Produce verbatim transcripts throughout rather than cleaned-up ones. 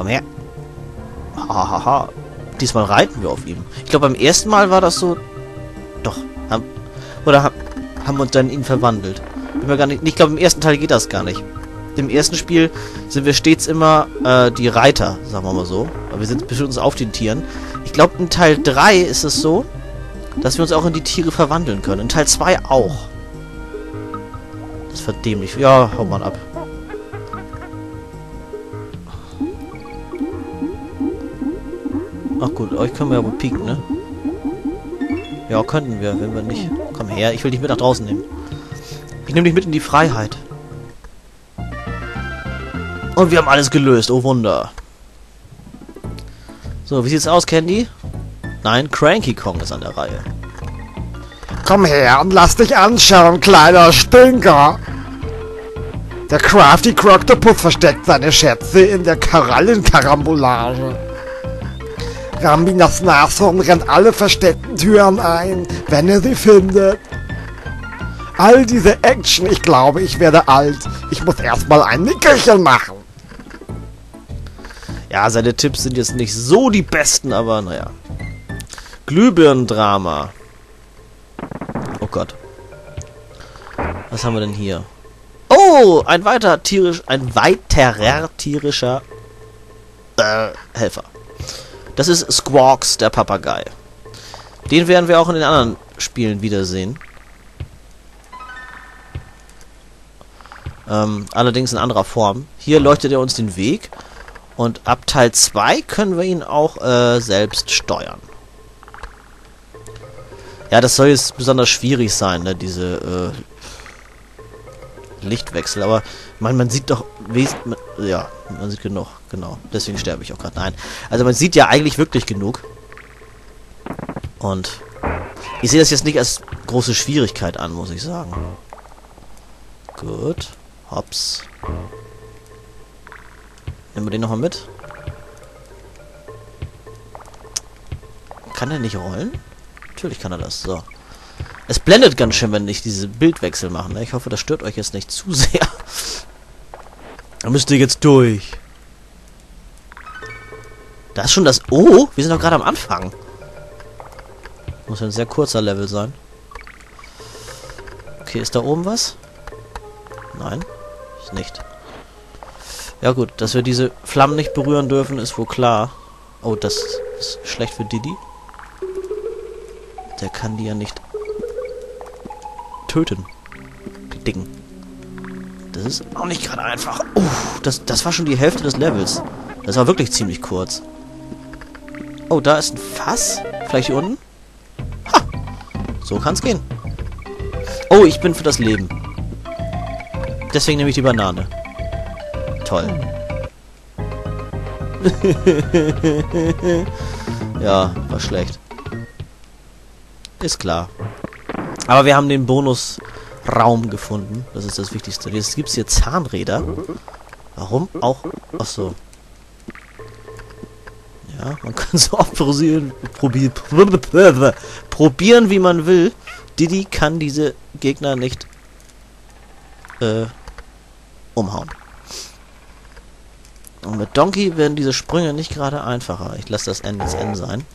Komm her. Hahaha. Ha, ha. Diesmal reiten wir auf ihm. Ich glaube, beim ersten Mal war das so... Doch. Haben, oder haben, haben wir uns dann in ihn verwandelt. Bin mir gar nicht, ich glaube, im ersten Teil geht das gar nicht. Im ersten Spiel sind wir stets immer äh, die Reiter, sagen wir mal so. Aber wir sind befinden uns auf den Tieren. Ich glaube, in Teil drei ist es so, dass wir uns auch in die Tiere verwandeln können. In Teil zwei auch. Das ist verdämlich. Ja, hau mal ab. Ach gut, euch können wir aber pieken, ne? Ja, könnten wir, wenn wir nicht... Komm her, ich will dich mit nach draußen nehmen. Ich nehme dich mit in die Freiheit. Und wir haben alles gelöst, oh Wunder. So, wie sieht's aus, Candy? Nein, Cranky Kong ist an der Reihe. Komm her und lass dich anschauen, kleiner Stinker. Der Crafty Croctopus versteckt seine Schätze in der Korallenkarambolage. Rambinas Nashorn rennt alle versteckten Türen ein, wenn er sie findet. All diese Action, ich glaube, ich werde alt. Ich muss erstmal ein Nickerchen machen. Ja, seine Tipps sind jetzt nicht so die besten, aber naja. Glühbirnendrama. Oh Gott. Was haben wir denn hier? Oh, ein weiter tierisch, ein weiterer tierischer äh, Helfer. Das ist Squawks, der Papagei. Den werden wir auch in den anderen Spielen wiedersehen. Ähm, allerdings in anderer Form. Hier leuchtet er uns den Weg. Und ab Teil zwei können wir ihn auch äh, selbst steuern. Ja, das soll jetzt besonders schwierig sein, ne, diese äh, Lichtwechsel. Aber man, man sieht doch... Man, ja, man sieht genug, genau. Deswegen sterbe ich auch gerade. Nein. Also man sieht ja eigentlich wirklich genug. Und ich sehe das jetzt nicht als große Schwierigkeit an, muss ich sagen. Gut. Hops. Nehmen wir den nochmal mit. Kann er nicht rollen? Natürlich kann er das. So. Es blendet ganz schön, wenn ich diese Bildwechsel mache. Ne? Ich hoffe, das stört euch jetzt nicht zu sehr. Da müsst ihr jetzt durch. Da ist schon das... Oh, wir sind doch gerade am Anfang. Muss ja ein sehr kurzer Level sein. Okay, ist da oben was? Nein, ist nicht. Ja gut, dass wir diese Flammen nicht berühren dürfen, ist wohl klar. Oh, das ist schlecht für Diddy. Der kann die ja nicht töten. Die Dicken. Das ist auch nicht gerade einfach. Uh, das, das war schon die Hälfte des Levels. Das war wirklich ziemlich kurz. Oh, da ist ein Fass. Vielleicht hier unten? Ha! So kann's gehen. Oh, ich bin für das Leben. Deswegen nehme ich die Banane. Toll. Ja, war schlecht. Ist klar. Aber wir haben den Bonusraum gefunden. Das ist das Wichtigste. Jetzt gibt es hier Zahnräder. Warum auch? Ach so. Ja, man kann so oft probieren, probieren, probieren, wie man will. Diddy kann diese Gegner nicht äh, umhauen. Und mit Donkey werden diese Sprünge nicht gerade einfacher. Ich lasse das N jetzt N sein.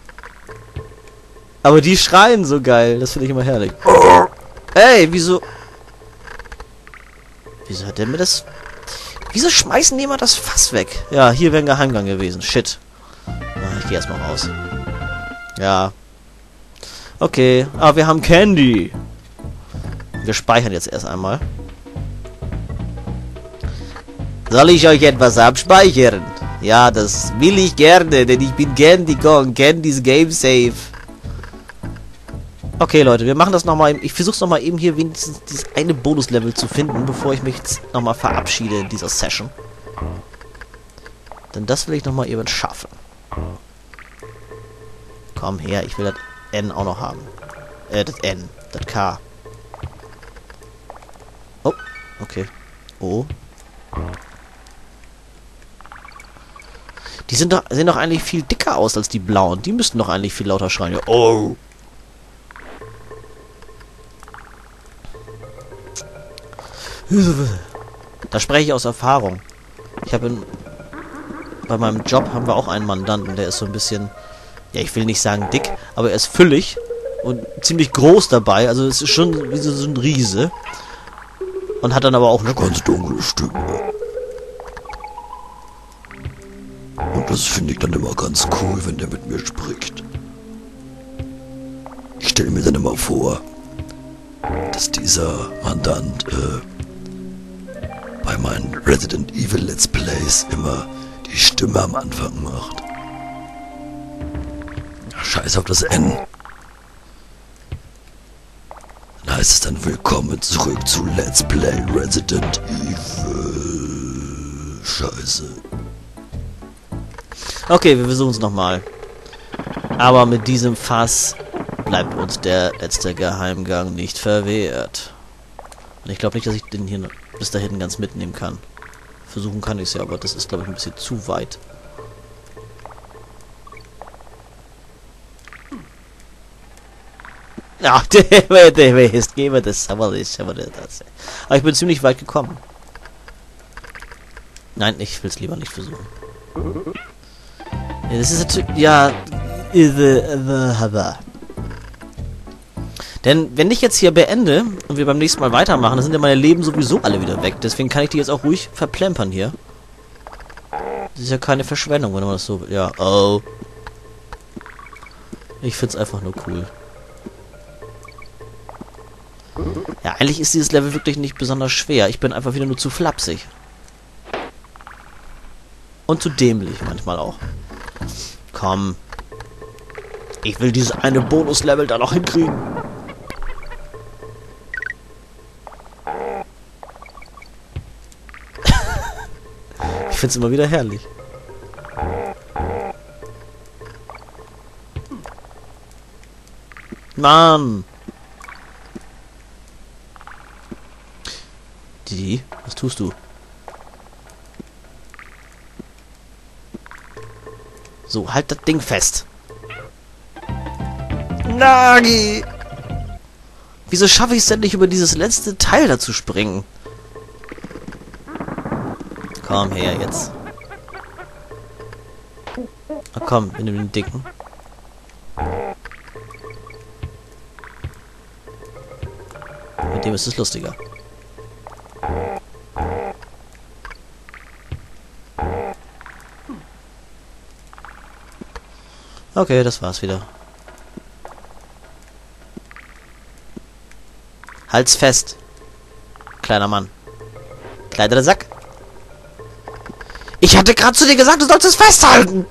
Aber die schreien so geil. Das finde ich immer herrlich. Ey, wieso... Wieso hat der mir das... Wieso schmeißen die immer das Fass weg? Ja, hier wäre ein Geheimgang gewesen. Shit. Na, ich gehe erstmal raus. Ja. Okay, aber wir haben Candy. Wir speichern jetzt erst einmal. Soll ich euch etwas abspeichern? Ja, das will ich gerne, denn ich bin Candy Kong. Candy's Game Safe. Okay, Leute, wir machen das nochmal. Ich versuche es nochmal eben hier wenigstens dieses eine Bonuslevel zu finden, bevor ich mich jetzt nochmal verabschiede in dieser Session. Denn das will ich nochmal eben schaffen. Komm her, ich will das N auch noch haben. Äh, das N. Das K. Oh, okay. O. Die sind doch, sehen doch eigentlich viel dicker aus als die blauen. Die müssten doch eigentlich viel lauter schreien. Oh. Da spreche ich aus Erfahrung. Ich habe in bei meinem Job haben wir auch einen Mandanten, der ist so ein bisschen, ja, ich will nicht sagen dick, aber er ist füllig und ziemlich groß dabei. Also es ist schon wie so, so ein Riese. Und hat dann aber auch eine ganz dunkle Stimme. Und das finde ich dann immer ganz cool, wenn der mit mir spricht. Ich stelle mir dann immer vor, dass dieser Mandant äh, bei meinen Resident Evil Let's Plays immer die Stimme am Anfang macht. Scheiß auf das N. Dann heißt es dann willkommen zurück zu Let's Play Resident Evil. Scheiße. Okay, wir versuchen es nochmal. Aber mit diesem Fass bleibt uns der letzte Geheimgang nicht verwehrt. Und ich glaube nicht, dass ich den hier bis da hinten ganz mitnehmen kann. Versuchen kann ich es ja, aber das ist, glaube ich, ein bisschen zu weit. Ach, der, der ist, geben wir das, aber das, aber das. Aber ich bin ziemlich weit gekommen. Nein, ich will es lieber nicht versuchen. Ja, das ist natürlich, ja, the, the, denn wenn ich jetzt hier beende und wir beim nächsten Mal weitermachen, dann sind ja meine Leben sowieso alle wieder weg. Deswegen kann ich die jetzt auch ruhig verplempern hier. Das ist ja keine Verschwendung, wenn man das so will. Ja, oh. Ich find's einfach nur cool. Ja, eigentlich ist dieses Level wirklich nicht besonders schwer. Ich bin einfach wieder nur zu flapsig. Und zu dämlich manchmal auch. Komm. Ich will dieses eine Bonuslevel da noch hinkriegen. Ich find's immer wieder herrlich. Mann! Didi, was tust du? So, halt das Ding fest. Nagi! Wieso schaffe ich es denn nicht, über dieses letzte Teil da zu springen? Komm her, jetzt. Na komm, wir nehmen den Dicken. Mit dem ist es lustiger. Okay, das war's wieder. Halt's fest. Kleiner Mann. Kleiderer Sack. Ich hatte gerade zu dir gesagt, du sollst es festhalten.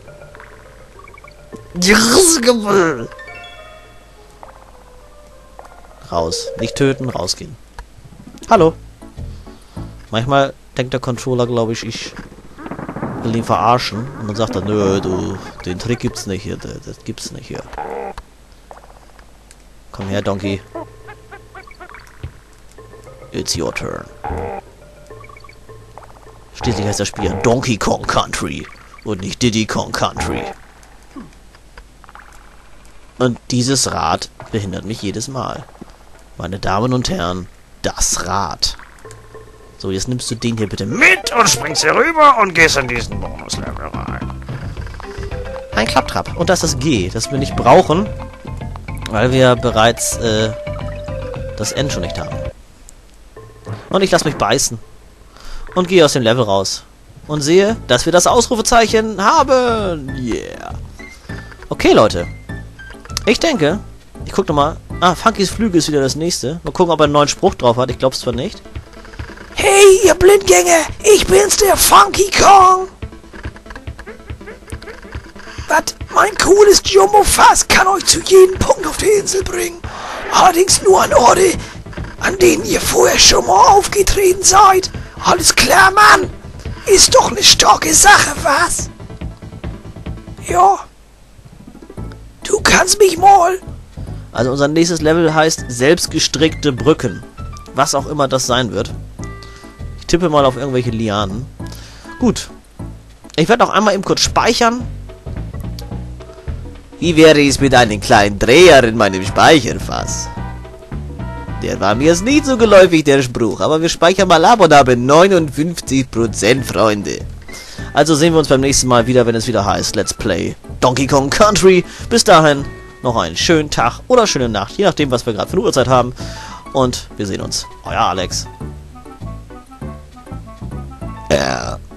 Raus. Nicht töten, rausgehen. Hallo. Manchmal denkt der Controller, glaube ich, ich will ihn verarschen. Und dann sagt er, nö, du, den Trick gibt's nicht hier. Das, das gibt's nicht hier. Komm her, Donkey. It's your turn. Schließlich heißt das Spiel ja Donkey Kong Country und nicht Diddy Kong Country. Und dieses Rad behindert mich jedes Mal. Meine Damen und Herren, das Rad. So, jetzt nimmst du den hier bitte mit und springst hier rüber und gehst in diesen Bonuslevel rein. Ein Klapptrap. Und das ist das G, das wir nicht brauchen, weil wir bereits äh, das N schon nicht haben. Und ich lasse mich beißen. Und gehe aus dem Level raus. Und sehe, dass wir das Ausrufezeichen haben. Yeah. Okay, Leute. Ich denke, ich gucke nochmal. Ah, Funkys Flügel ist wieder das nächste. Mal gucken, ob er einen neuen Spruch drauf hat. Ich glaube es zwar nicht. Hey, ihr Blindgänger! Ich bin's, der Funky Kong! Was? Mein cooles Jumbo-Fass kann euch zu jedem Punkt auf der Insel bringen. Allerdings nur an Orte, an denen ihr vorher schon mal aufgetreten seid. Alles klar, Mann? Ist doch eine starke Sache, was? Ja. Du kannst mich mal. Also unser nächstes Level heißt selbstgestrickte Brücken. Was auch immer das sein wird. Ich tippe mal auf irgendwelche Lianen. Gut. Ich werde noch einmal eben kurz speichern. Wie wäre es mit einem kleinen Dreher in meinem Speicherfass? Der war mir jetzt nicht so geläufig, der Spruch. Aber wir speichern mal ab und haben neunundfünfzig Prozent, Freunde. Also sehen wir uns beim nächsten Mal wieder, wenn es wieder heißt Let's Play Donkey Kong Country. Bis dahin noch einen schönen Tag oder schöne Nacht, je nachdem, was wir gerade für eine Uhrzeit haben. Und wir sehen uns. Euer Alex. Ja.